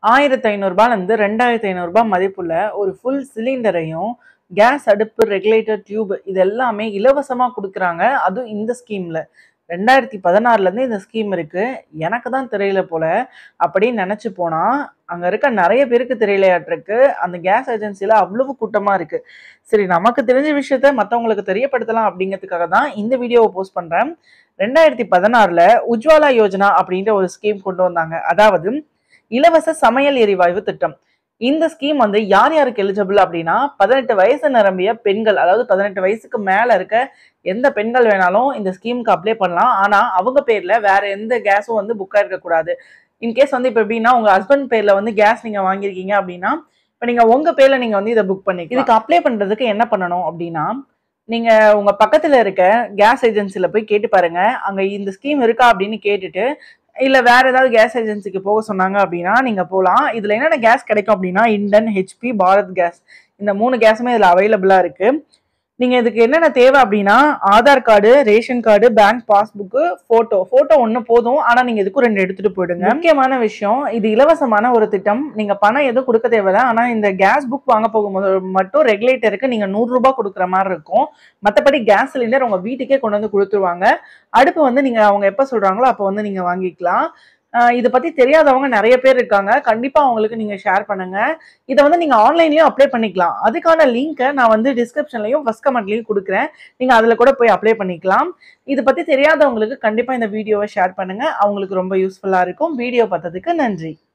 ரூ. 1500 ரூ. 2500 மதிப்புள்ள ஒரு ஃபுல் சிலிண்டரையும் கேஸ் அடுப்பு ரெகுலேட்டர் டியூப் இது எல்லாமே இலவசமா குடுக்குறாங்க. அதுவும் இந்த ஸ்கீம்ல 2016ல இருந்து இந்த ஸ்கீம் இருக்கு. எனக்கு தான் தெரியல போல அப்படின்னு நினைச்சு போனா அங்க இருக்க நிறைய பேருக்கு தெரியலையாட்டிருக்கு. அந்த கேஸ் ஏஜென்சில அவ்வளவு கூட்டமா இருக்கு. சரி, நமக்கு தெரிஞ்ச விஷயத்த மத்தவங்களுக்கு தெரியப்படுத்தலாம் அப்படிங்கிறதுக்காக தான் இந்த வீடியோவை போஸ்ட் பண்றேன். 2016ல உஜ்வாலா யோஜனா அப்படின்ற ஒரு ஸ்கீம் கொண்டு வந்தாங்க. அதாவது இலவச சமையல் எரிவாயு திட்டம். இந்த ஸ்கீம் வந்து யார் யாருக்கு எலிஜிபிள் அப்படின்னா 18 வயசு நிரம்பிய பெண்கள், அதாவது 18 வயசுக்கு மேல இருக்க எந்த பெண்கள் வேணாலும் இந்த ஸ்கீமுக்கு அப்ளை பண்ணலாம். ஆனா அவங்க பேர்ல வேற எந்த கேஸும் வந்து புக் ஆயிருக்க கூடாது. இன்கேஸ் வந்து இப்ப எப்படின்னா உங்க ஹஸ்பண்ட் பேர்ல வந்து கேஸ் நீங்க வாங்கியிருக்கீங்க அப்படின்னா இப்ப நீங்க உங்க பேர்ல நீங்க வந்து இதை புக் பண்ணிக்கலாம். இதுக்கு அப்ளை பண்றதுக்கு என்ன பண்ணணும் அப்படின்னா நீங்க உங்க பக்கத்துல இருக்க கேஸ் ஏஜென்சில போய் கேட்டு பாருங்க. அங்க இந்த ஸ்கீம் இருக்கா அப்படின்னு கேட்டுட்டு இல்ல வேற ஏதாவது கேஸ் ஏஜென்சிக்கு போக சொன்னாங்க அப்படின்னா நீங்க போகலாம். இதுல என்னென்ன கேஸ் கிடைக்கும் அப்படின்னா இண்டன், ஹெச்பி, பாரத் கேஸ் இந்த 3 கேஸுமே இதுல அவைலபிளா இருக்கு. நீங்க இதுக்கு என்னென்ன தேவை அப்படின்னா Aadhaar card, ration card, bank passbook, photo ஒண்ணு போதும். ஆனா நீங்க இதுக்கு 2 எடுத்துட்டு போயிடுங்க. முக்கியமான விஷயம், இது இலவசமான ஒரு திட்டம். நீங்க பணம் எதுவும் கொடுக்க தேவையில்ல. ஆனா இந்த கேஸ் புக் வாங்க போகும்போது மட்டும் ரெகுலேட்டருக்கு நீங்க ₹100 கொடுக்குற மாதிரி இருக்கும். மற்றபடி கேஸ் சிலிண்டர் உங்க வீட்டுக்கே கொண்டு வந்து கொடுத்துருவாங்க. அடுப்பு வந்து நீங்க அவங்க எப்ப சொல்றாங்களோ அப்ப வந்து நீங்க வாங்கிக்கலாம். இதை பத்தி தெரியாதவங்க நிறைய பேர் இருக்காங்க. கண்டிப்பா அவங்களுக்கு நீங்க ஷேர் பண்ணுங்க. இதை வந்து நீங்க ஆன்லைன்லயும் அப்ளை பண்ணிக்கலாம். அதுக்கான லிங்கை நான் வந்து டிஸ்கிரிப்ஷன்லயும் ஃபர்ஸ்ட் கமெண்ட்லயும் கொடுக்குறேன். நீங்க அதுல கூட போய் அப்ளை பண்ணிக்கலாம். இதை பத்தி தெரியாதவங்களுக்கு கண்டிப்பா இந்த வீடியோவை ஷேர் பண்ணுங்க. அவங்களுக்கு ரொம்ப யூஸ்ஃபுல்லா இருக்கும். வீடியோ பார்த்ததுக்கு நன்றி.